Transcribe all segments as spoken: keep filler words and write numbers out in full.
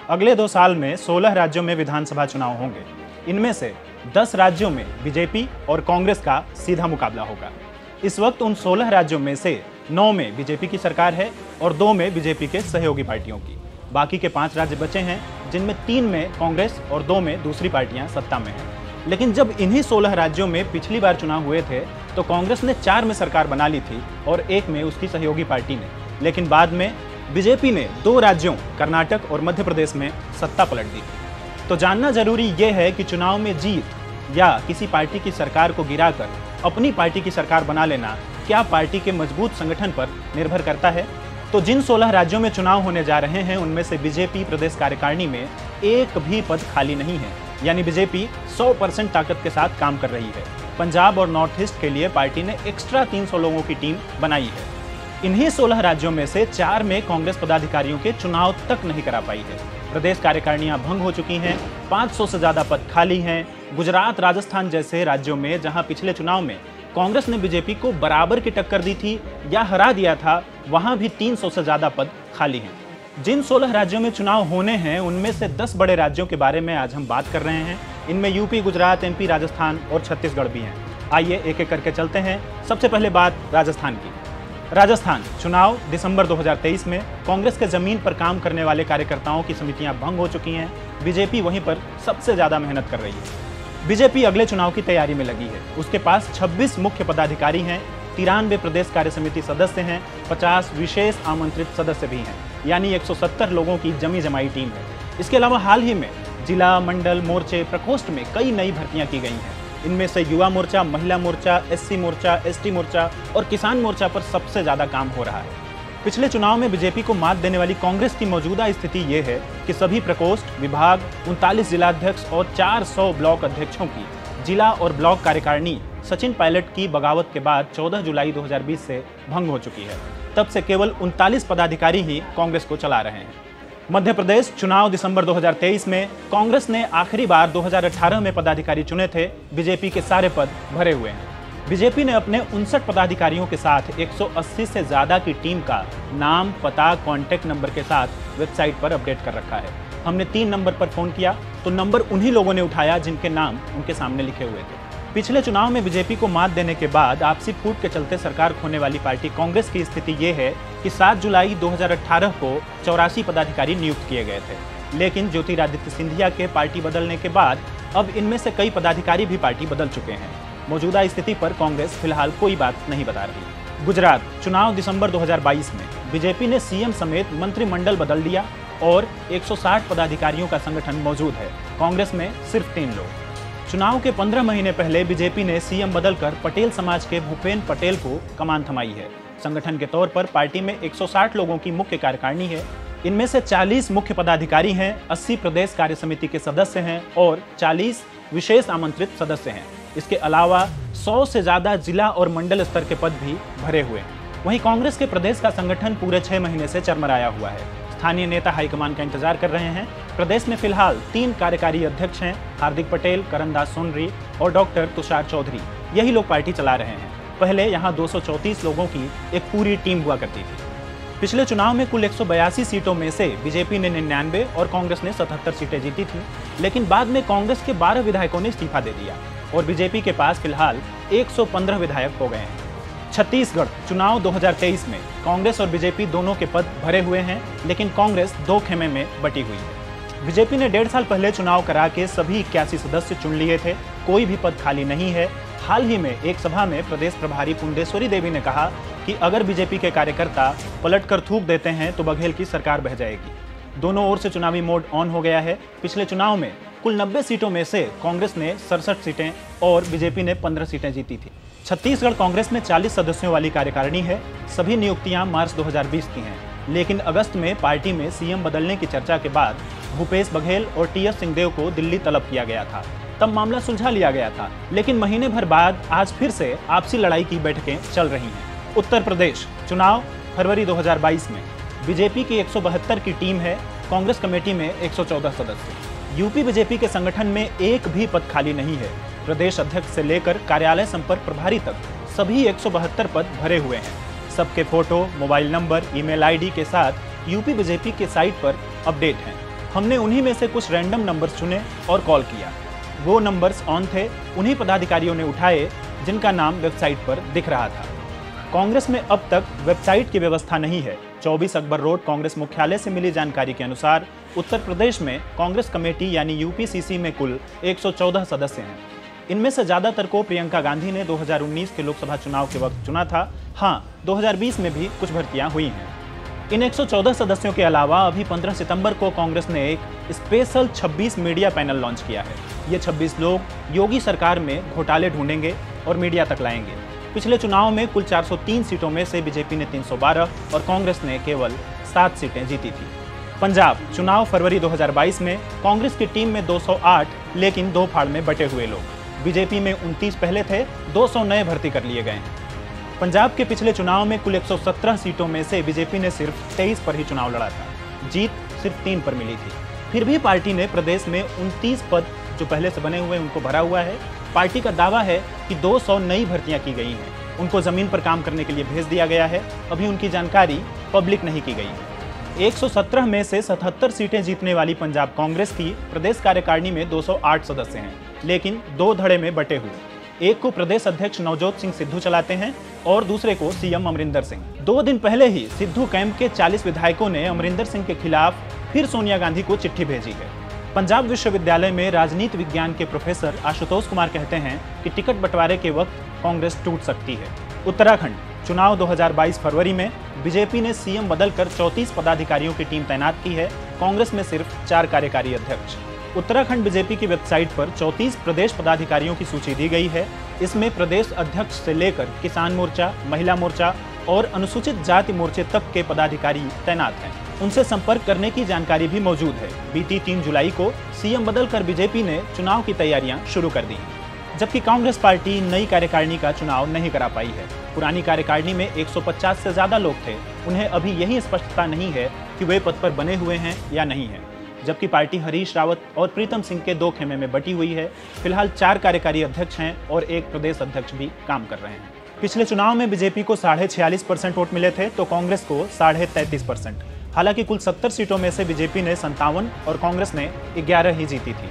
अगले दो साल में सोलह राज्यों में विधानसभा चुनाव होंगे। इनमें से दस राज्यों में बीजेपी और कांग्रेस का सीधा मुकाबला होगा। इस वक्त उन सोलह राज्यों में से नौ में बीजेपी की सरकार है और दो में बीजेपी के सहयोगी पार्टियों की। बाकी के पांच राज्य बचे हैं, जिनमें तीन में कांग्रेस और दो में दूसरी पार्टियां सत्ता में हैं। लेकिन जब इन्हीं सोलह राज्यों में पिछली बार चुनाव हुए थे तो कांग्रेस ने चार में सरकार बना ली थी और एक में उसकी सहयोगी पार्टी ने। लेकिन बाद में बीजेपी ने दो राज्यों कर्नाटक और मध्य प्रदेश में सत्ता पलट दी। तो जानना जरूरी यह है कि चुनाव में जीत या किसी पार्टी की सरकार को गिराकर अपनी पार्टी की सरकार बना लेना क्या पार्टी के मजबूत संगठन पर निर्भर करता है। तो जिन सोलह राज्यों में चुनाव होने जा रहे हैं उनमें से बीजेपी प्रदेश कार्यकारिणी में एक भी पद खाली नहीं है, यानी बीजेपी सौ परसेंट ताकत के साथ काम कर रही है। पंजाब और नॉर्थ ईस्ट के लिए पार्टी ने एक्स्ट्रा तीन सौ लोगों की टीम बनाई है। इन्हीं सोलह राज्यों में से चार में कांग्रेस पदाधिकारियों के चुनाव तक नहीं करा पाई है। प्रदेश कार्यकारिणियां भंग हो चुकी हैं, पाँच सौ से ज्यादा पद खाली हैं। गुजरात, राजस्थान जैसे राज्यों में जहां पिछले चुनाव में कांग्रेस ने बीजेपी को बराबर की टक्कर दी थी या हरा दिया था, वहां भी तीन सौ से ज्यादा पद खाली हैं। जिन सोलह राज्यों में चुनाव होने हैं उनमें से दस बड़े राज्यों के बारे में आज हम बात कर रहे हैं। इनमें यूपी, गुजरात, एमपी, राजस्थान और छत्तीसगढ़ भी हैं। आइए एक एक करके चलते हैं। सबसे पहले बात राजस्थान की। राजस्थान चुनाव दिसंबर दो हज़ार तेईस में कांग्रेस के जमीन पर काम करने वाले कार्यकर्ताओं की समितियां भंग हो चुकी हैं। बीजेपी वहीं पर सबसे ज्यादा मेहनत कर रही है। बीजेपी अगले चुनाव की तैयारी में लगी है। उसके पास छब्बीस मुख्य पदाधिकारी हैं, तिरानवे प्रदेश कार्य समिति सदस्य हैं, पचास विशेष आमंत्रित सदस्य भी हैं, यानी एक सौ सत्तर लोगों की जमी जमाई टीम है। इसके अलावा हाल ही में जिला, मंडल, मोर्चे, प्रकोष्ठ में कई नई भर्तियां की गई हैं। इनमें से युवा मोर्चा, महिला मोर्चा, एससी मोर्चा, एसटी मोर्चा और किसान मोर्चा पर सबसे ज्यादा काम हो रहा है। पिछले चुनाव में बीजेपी को मात देने वाली कांग्रेस की मौजूदा स्थिति ये है कि सभी प्रकोष्ठ, विभाग, उनतालीस जिलाध्यक्ष और चार सौ ब्लॉक अध्यक्षों की जिला और ब्लॉक कार्यकारिणी सचिन पायलट की बगावत के बाद चौदह जुलाई दो हज़ार बीस से भंग हो चुकी है। तब से केवल उनतालीस पदाधिकारी ही कांग्रेस को चला रहे हैं। मध्य प्रदेश चुनाव दिसंबर दो हज़ार तेईस में कांग्रेस ने आखिरी बार दो हज़ार अठारह में पदाधिकारी चुने थे। बीजेपी के सारे पद भरे हुए हैं। बीजेपी ने अपने उनसठ पदाधिकारियों के साथ एक सौ अस्सी से ज्यादा की टीम का नाम, पता, कॉन्टैक्ट नंबर के साथ वेबसाइट पर अपडेट कर रखा है। हमने तीन नंबर पर फोन किया तो नंबर उन्हीं लोगों ने उठाया जिनके नाम उनके सामने लिखे हुए थे। पिछले चुनाव में बीजेपी को मात देने के बाद आपसी फूट के चलते सरकार खोने वाली पार्टी कांग्रेस की स्थिति ये है कि सात जुलाई दो हज़ार अठारह को चौरासी पदाधिकारी नियुक्त किए गए थे। लेकिन ज्योतिरादित्य सिंधिया के पार्टी बदलने के बाद अब इनमें से कई पदाधिकारी भी पार्टी बदल चुके हैं। मौजूदा स्थिति पर कांग्रेस फिलहाल कोई बात नहीं बता रही। गुजरात चुनाव दिसंबर दो हज़ार बाईस में बीजेपी ने सीएम समेत मंत्रिमंडल बदल दिया और एक सौ साठ पदाधिकारियों का संगठन मौजूद है। कांग्रेस में सिर्फ तीन लोग। चुनाव के पंद्रह महीने पहले बीजेपी ने सीएम बदलकर पटेल समाज के भूपेन पटेल को कमान थमाई है। संगठन के तौर पर पार्टी में एक सौ साठ लोगों की मुख्य कार्यकारिणी है। इनमें से चालीस मुख्य पदाधिकारी हैं, अस्सी प्रदेश कार्य समिति के सदस्य हैं और चालीस विशेष आमंत्रित सदस्य हैं। इसके अलावा सौ से ज्यादा जिला और मंडल स्तर के पद भी भरे हुए हैं। वहीं कांग्रेस के प्रदेश का संगठन पूरे छह महीने से चरमराया हुआ है। स्थानीय नेता हाईकमान का इंतजार कर रहे हैं। प्रदेश में फिलहाल तीन कार्यकारी अध्यक्ष हैं, हार्दिक पटेल, करणदास सोनरी और डॉक्टर तुषार चौधरी। यही लोग पार्टी चला रहे हैं। पहले यहाँ दो सौ चौंतीस लोगों की एक पूरी टीम हुआ करती थी। पिछले चुनाव में कुल एक सौ बयासी सीटों में से बीजेपी ने निन्यानवे और कांग्रेस ने सतहत्तर सीटें जीती थी। लेकिन बाद में कांग्रेस के बारह विधायकों ने इस्तीफा दे दिया और बीजेपी के पास फिलहाल एक सौ पंद्रह विधायक हो गए हैं। छत्तीसगढ़ चुनाव दो हज़ार तेईस में कांग्रेस और बीजेपी दोनों के पद भरे हुए हैं, लेकिन कांग्रेस दो खेमे में बटी हुई है। बीजेपी ने डेढ़ साल पहले चुनाव करा के सभी इक्यासी सदस्य चुन लिए थे। कोई भी पद खाली नहीं है। हाल ही में एक सभा में प्रदेश प्रभारी पुंडेश्वरी देवी ने कहा कि अगर बीजेपी के कार्यकर्ता पलटकर थूक देते हैं तो बघेल की सरकार बह जाएगी। दोनों ओर से चुनावी मोड ऑन हो गया है। पिछले चुनाव में कुल नब्बे सीटों में से कांग्रेस ने सड़सठ सीटें और बीजेपी ने पंद्रह सीटें जीती थी। छत्तीसगढ़ कांग्रेस में चालीस सदस्यों वाली कार्यकारिणी है। सभी नियुक्तियां मार्च दो हज़ार बीस की हैं। लेकिन अगस्त में पार्टी में सीएम बदलने की चर्चा के बाद भूपेश बघेल और टी एस सिंहदेव को दिल्ली तलब किया गया था। तब मामला सुलझा लिया गया था। लेकिन महीने भर बाद आज फिर से आपसी लड़ाई की बैठकें चल रही हैं। उत्तर प्रदेश चुनाव फरवरी दो हज़ार बाईस में बीजेपी की एक सौ बहत्तर की टीम है। कांग्रेस कमेटी में एक सौ चौदह सदस्य। यूपी बीजेपी के संगठन में एक भी पद खाली नहीं है। प्रदेश अध्यक्ष से लेकर कार्यालय संपर्क प्रभारी तक सभी एक सौ बहत्तर पद भरे हुए हैं। सबके photo, mobile number, email ID के साथ यूपी बीजेपी के साइट पर अपडेट हैं। हमने उन्हीं में से कुछ रैंडम नंबर्स चुने और कॉल किया। वो नंबर्स ऑन थे, उन्हीं पदाधिकारियों ने उठाए जिनका नाम वेबसाइट पर दिख रहा था। कांग्रेस में अब तक वेबसाइट की व्यवस्था नहीं है। चौबीस अकबर रोड कांग्रेस मुख्यालय से मिली जानकारी के अनुसार उत्तर प्रदेश में कांग्रेस कमेटी यानी यूपीसीसी में कुल एक सौ चौदह सदस्य हैं। इनमें से ज्यादातर को प्रियंका गांधी ने दो हज़ार उन्नीस के लोकसभा चुनाव के वक्त चुना था। हाँ, दो हज़ार बीस में भी कुछ भर्तियां हुई हैं। इन एक सौ चौदह सदस्यों के अलावा अभी पंद्रह सितंबर को कांग्रेस ने एक स्पेशल छब्बीस मीडिया पैनल लॉन्च किया है। ये छब्बीस लोग योगी सरकार में घोटाले ढूंढेंगे और मीडिया तक लाएंगे। पिछले चुनाव में कुल चार सौ तीन सीटों में से बीजेपी ने तीन सौ बारह और कांग्रेस ने केवल सात सीटें जीती थी। पंजाब चुनाव फरवरी दो हज़ार बाईस में कांग्रेस की टीम में दो सौ आठ, लेकिन दो फाड़ में बटे हुए लोग। बीजेपी में उनतीस पहले थे, दो सौ नए भर्ती कर लिए गए हैं। पंजाब के पिछले चुनाव में कुल एक सौ सत्रह सीटों में से बीजेपी ने सिर्फ तेईस पर ही चुनाव लड़ा था। जीत सिर्फ तीन पर मिली थी। फिर भी पार्टी ने प्रदेश में उनतीस पद जो पहले से बने हुए उनको भरा हुआ है। पार्टी का दावा है कि दो सौ नई भर्तियां की गई हैं। उनको जमीन पर काम करने के लिए भेज दिया गया है। अभी उनकी जानकारी पब्लिक नहीं की गई है। एक सौ सत्रह में से सतहत्तर सीटें जीतने वाली पंजाब कांग्रेस की प्रदेश कार्यकारिणी में दो सौ आठ सदस्य हैं, लेकिन दो धड़े में बटे हुए। एक को प्रदेश अध्यक्ष नवजोत सिंह सिद्धू चलाते हैं और दूसरे को सीएम अमरिंदर सिंह। दो दिन पहले ही सिद्धू कैंप के चालीस विधायकों ने अमरिंदर सिंह के खिलाफ फिर सोनिया गांधी को चिट्ठी भेजी है। पंजाब विश्वविद्यालय में राजनीति विज्ञान के प्रोफेसर आशुतोष कुमार कहते हैं कि टिकट बंटवारे के वक्त कांग्रेस टूट सकती है। उत्तराखंड चुनाव दो हज़ार बाईस फरवरी में बीजेपी ने सीएम बदलकर चौंतीस पदाधिकारियों की टीम तैनात की है। कांग्रेस में सिर्फ चार कार्यकारी अध्यक्ष। उत्तराखंड बीजेपी की वेबसाइट पर चौंतीस प्रदेश पदाधिकारियों की सूची दी गई है। इसमें प्रदेश अध्यक्ष से लेकर किसान मोर्चा, महिला मोर्चा और अनुसूचित जाति मोर्चे तक के पदाधिकारी तैनात हैं। उनसे संपर्क करने की जानकारी भी मौजूद है। बीती तीन जुलाई को सीएम बदलकर बीजेपी ने चुनाव की तैयारियां शुरू कर दी, जबकि कांग्रेस पार्टी नई कार्यकारिणी का चुनाव नहीं करा पाई है। पुरानी कार्यकारिणी में एक सौ पचास से ज्यादा लोग थे। उन्हें अभी यही स्पष्टता नहीं है कि वे पद पर बने हुए हैं या नहीं है, जबकि पार्टी हरीश रावत और प्रीतम सिंह के दो खेमे में बटी हुई है। फिलहाल चार कार्यकारी अध्यक्ष हैं और एक प्रदेश अध्यक्ष भी काम कर रहे हैं। पिछले चुनाव में बीजेपी को साढ़े छियालीस परसेंट वोट मिले थे तो कांग्रेस को साढ़े तैंतीस परसेंट। हालांकि कुल सत्तर सीटों में से बीजेपी ने संतावन और कांग्रेस ने ग्यारह ही जीती थी।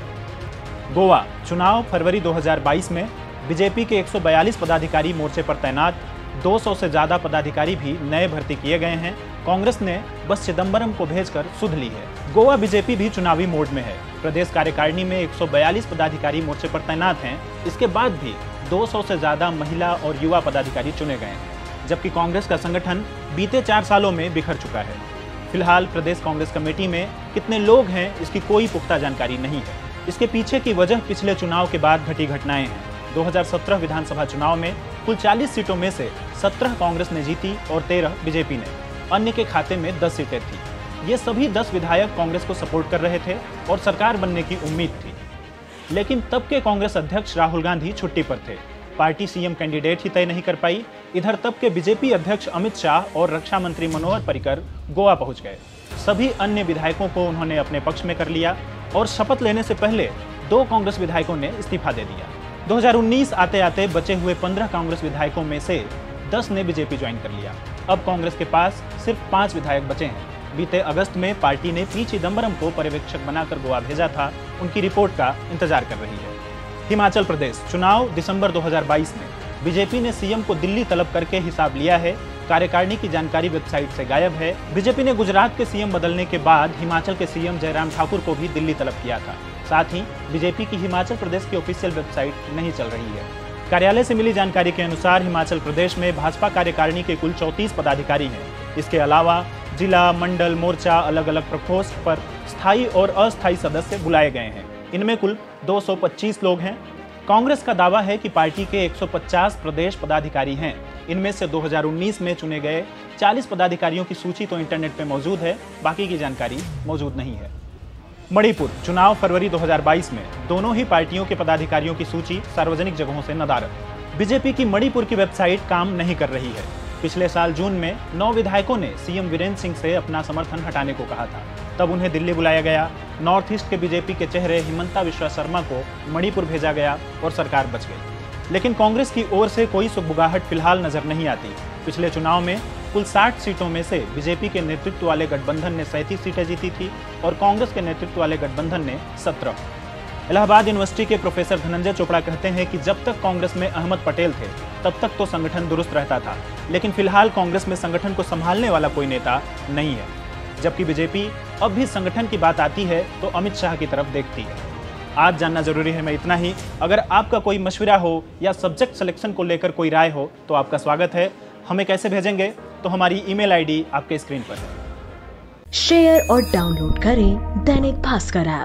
गोवा चुनाव फरवरी दो हज़ार बाईस में बीजेपी के एक सौ बयालीस पदाधिकारी मोर्चे पर तैनात, दो सौ से ज्यादा पदाधिकारी भी नए भर्ती किए गए हैं। कांग्रेस ने बस चिदंबरम को भेजकर सुध ली है। गोवा बीजेपी भी चुनावी मोड में है। प्रदेश कार्यकारिणी में एक सौ बयालीस पदाधिकारी मोर्चे पर तैनात हैं। इसके बाद भी दो सौ से ज्यादा महिला और युवा पदाधिकारी चुने गए हैं, जबकि कांग्रेस का संगठन बीते चार सालों में बिखर चुका है। फिलहाल प्रदेश कांग्रेस कमेटी में कितने लोग हैं इसकी कोई पुख्ता जानकारी नहीं है। इसके पीछे की वजह पिछले चुनाव के बाद घटी घटनाएं हैं। दो हज़ार सत्रह विधानसभा चुनाव में कुल चालीस सीटों में से सत्रह कांग्रेस ने जीती और तेरह बीजेपी ने। अन्य के खाते में दस सीटें थी। ये सभी दस विधायक कांग्रेस को सपोर्ट कर रहे थे और सरकार बनने की उम्मीद थी। लेकिन तब के कांग्रेस अध्यक्ष राहुल गांधी छुट्टी पर थे। पार्टी सीएम कैंडिडेट ही तय नहीं कर पाई। इधर तब के बीजेपी अध्यक्ष अमित शाह और रक्षा मंत्री मनोहर पर्रिकर गोवा पहुंच गए। सभी अन्य विधायकों को उन्होंने अपने पक्ष में कर लिया और शपथ लेने से पहले दो कांग्रेस विधायकों ने इस्तीफा दे दिया। दो हज़ार उन्नीस आते आते बचे हुए पंद्रह कांग्रेस विधायकों में से दस ने बीजेपी ज्वाइन कर लिया। अब कांग्रेस के पास सिर्फ पांच विधायक बचे हैं। बीते अगस्त में पार्टी ने पी चिदंबरम को पर्यवेक्षक बनाकर गोवा भेजा था। उनकी रिपोर्ट का इंतजार कर रही है। हिमाचल प्रदेश चुनाव दिसंबर दो हज़ार बाईस में बीजेपी ने सीएम को दिल्ली तलब करके हिसाब लिया है। कार्यकारिणी की जानकारी वेबसाइट से गायब है। बीजेपी ने गुजरात के सीएम बदलने के बाद हिमाचल के सीएम जयराम ठाकुर को भी दिल्ली तलब किया था। साथ ही बीजेपी की हिमाचल प्रदेश की ऑफिशियल वेबसाइट नहीं चल रही है। कार्यालय से मिली जानकारी के अनुसार हिमाचल प्रदेश में भाजपा कार्यकारिणी के कुल चौंतीस पदाधिकारी हैं। इसके अलावा जिला, मंडल, मोर्चा, अलग अलग प्रकोष्ठ पर स्थायी और अस्थायी सदस्य बुलाए गए हैं। इनमें कुल दो सौ पच्चीस लोग हैं। कांग्रेस का दावा है कि पार्टी के एक सौ पचास प्रदेश पदाधिकारी हैं। इनमें से दो हज़ार उन्नीस में चुने गए चालीस पदाधिकारियों की सूची तो इंटरनेट पर मौजूद है, बाकी की जानकारी मौजूद नहीं है। मणिपुर चुनाव फरवरी दो हज़ार बाईस में दोनों ही पार्टियों के पदाधिकारियों की सूची सार्वजनिक जगहों से नदारद। बीजेपी की मणिपुर की वेबसाइट काम नहीं कर रही है। पिछले साल जून में नौ विधायकों ने सीएम वीरेंद्र सिंह से अपना समर्थन हटाने को कहा था। तब उन्हें दिल्ली बुलाया गया। नॉर्थ ईस्ट के बीजेपी के चेहरे हिमंता विश्वा शर्मा को मणिपुर भेजा गया और सरकार बच गई। लेकिन कांग्रेस की ओर से कोई सुगबुगाहट फिलहाल नजर नहीं आती। पिछले चुनाव में कुल साठ सीटों में से बीजेपी के नेतृत्व वाले गठबंधन ने सैंतीस सीटें जीती थी और कांग्रेस के नेतृत्व वाले गठबंधन ने सत्रह। इलाहाबाद यूनिवर्सिटी के प्रोफेसर धनंजय चोपड़ा कहते हैं कि जब तक कांग्रेस में अहमद पटेल थे तब तक तो संगठन दुरुस्त रहता था, लेकिन फिलहाल कांग्रेस में संगठन को संभालने वाला कोई नेता नहीं है। जबकि बीजेपी अब भी संगठन की बात आती है तो अमित शाह की तरफ देखती है। आज जानना जरूरी है में इतना ही। अगर आपका कोई मशवरा हो या सब्जेक्ट सिलेक्शन को लेकर कोई राय हो तो आपका स्वागत है। हमें कैसे भेजेंगे? तो हमारी ईमेल आईडी आपके स्क्रीन पर है। शेयर और डाउनलोड करें दैनिक भास्कर ऐप।